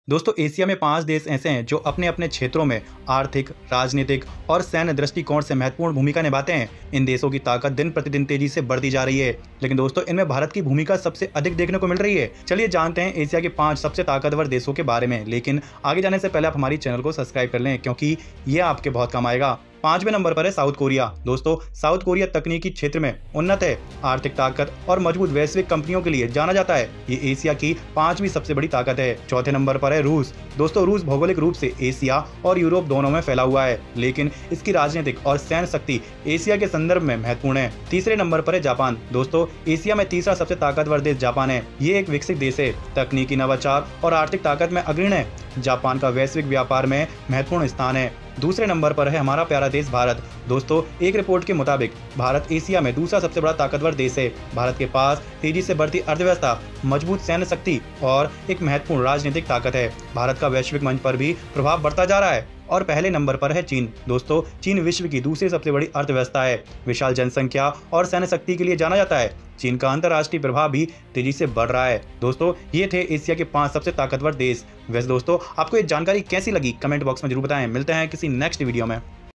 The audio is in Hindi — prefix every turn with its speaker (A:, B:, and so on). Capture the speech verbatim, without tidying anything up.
A: दोस्तों एशिया में पांच देश ऐसे हैं जो अपने अपने क्षेत्रों में आर्थिक, राजनीतिक और सैन्य दृष्टिकोण से महत्वपूर्ण भूमिका निभाते हैं। इन देशों की ताकत दिन प्रतिदिन तेजी से बढ़ती जा रही है, लेकिन दोस्तों इनमें भारत की भूमिका सबसे अधिक देखने को मिल रही है। चलिए जानते हैं एशिया के पांच सबसे ताकतवर देशों के बारे में, लेकिन आगे जाने से पहले आप हमारी चैनल को सब्सक्राइब कर लें क्योंकि ये आपके बहुत काम आएगा। पांचवें नंबर पर है साउथ कोरिया। दोस्तों साउथ कोरिया तकनीकी क्षेत्र में उन्नत है, आर्थिक ताकत और मजबूत वैश्विक कंपनियों के लिए जाना जाता है। ये एशिया की पांचवी सबसे बड़ी ताकत है। चौथे नंबर पर है रूस। दोस्तों रूस भौगोलिक रूप से एशिया और यूरोप दोनों में फैला हुआ है, लेकिन इसकी राजनीतिक और सैन्य शक्ति एशिया के संदर्भ में महत्वपूर्ण है। तीसरे नंबर पर है जापान। दोस्तों एशिया में तीसरा सबसे ताकतवर देश जापान है। ये एक विकसित देश है, तकनीकी नवाचार और आर्थिक ताकत में अग्रणी है। जापान का वैश्विक व्यापार में महत्वपूर्ण स्थान है। दूसरे नंबर पर है हमारा प्यारा देश भारत। दोस्तों एक रिपोर्ट के मुताबिक भारत एशिया में दूसरा सबसे बड़ा ताकतवर देश है। भारत के पास तेजी से बढ़ती अर्थव्यवस्था, मजबूत सैन्य शक्ति और एक महत्वपूर्ण राजनीतिक ताकत है। भारत का वैश्विक मंच पर भी प्रभाव बढ़ता जा रहा है। और पहले नंबर पर है चीन। दोस्तों चीन विश्व की दूसरी सबसे बड़ी अर्थव्यवस्था है। विशाल जनसंख्या और सैन्य शक्ति के लिए जाना जाता है। चीन का अंतर्राष्ट्रीय प्रभाव भी तेजी से बढ़ रहा है। दोस्तों ये थे एशिया के पांच सबसे ताकतवर देश। वैसे दोस्तों आपको ये जानकारी कैसी लगी कमेंट बॉक्स में जरूर बताएं। मिलते हैं किसी नेक्स्ट वीडियो में।